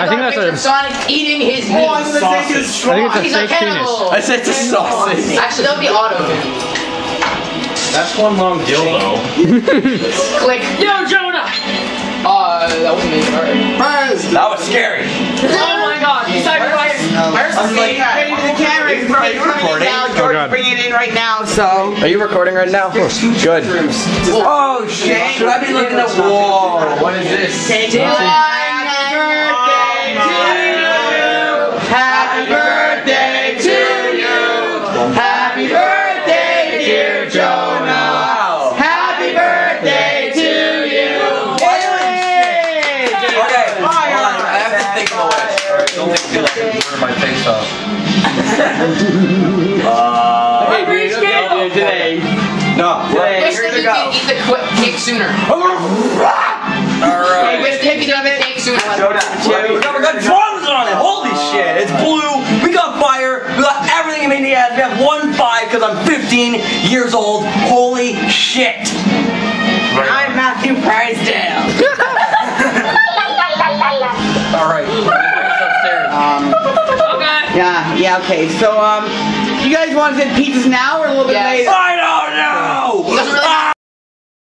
I think that's a Sonic eating his meat. I think it's a He's a fake penis. cannibal. I said it's a sausage. Actually, that would be auto. That's one long dildo. Click. Yo, Jonah! That wasn't me. Alright. That was scary. Oh my god, you started right. Where's the Ready to the camera. Bro, you're recording now. George's bringing it in right now, so. Are you recording right now? Good. Oh shit! Should I be looking at wall? What is this? Happy birthday to you. Happy birthday, dear Jonah. Happy birthday to you. Okay, hold on. I have to think of a way. Alright, don't make me like burn my face off. Hey, dude, today. No, Wish here that we you go. could eat the cake sooner. Alright. Wish that you could eat the cake sooner. We got drums on it. Holy shit. It's blue. We got fire. We got everything in the ass. We have 1-5 because I'm 15 years old. Holy shit. I'm Matthew Pricedale. Alright. Upstairs. Okay. Yeah, okay. So, you guys want to get pizzas now or a little bit later? I don't know. Doesn't really